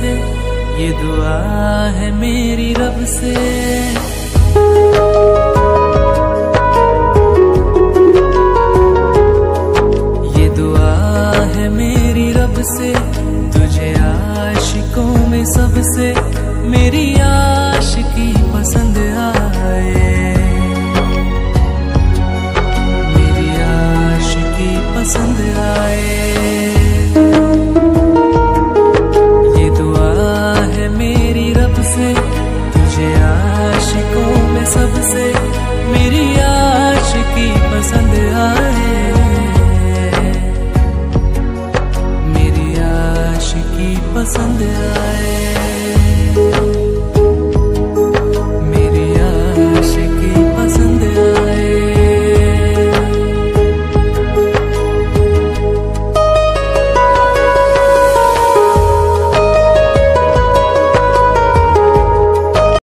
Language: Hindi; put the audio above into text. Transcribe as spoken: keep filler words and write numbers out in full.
से, ये दुआ है मेरी रब से। ये दुआ है मेरी रब से, तुझे आशिकों में सबसे मेरी आशिकी पसंद आए, मेरी आशिकी पसंद आए। ये दुआ है मेरी रब से, तुझे आशिकों में सबसे मेरी आशिकी पसंद आए, मेरी आशिकी पसंद आए।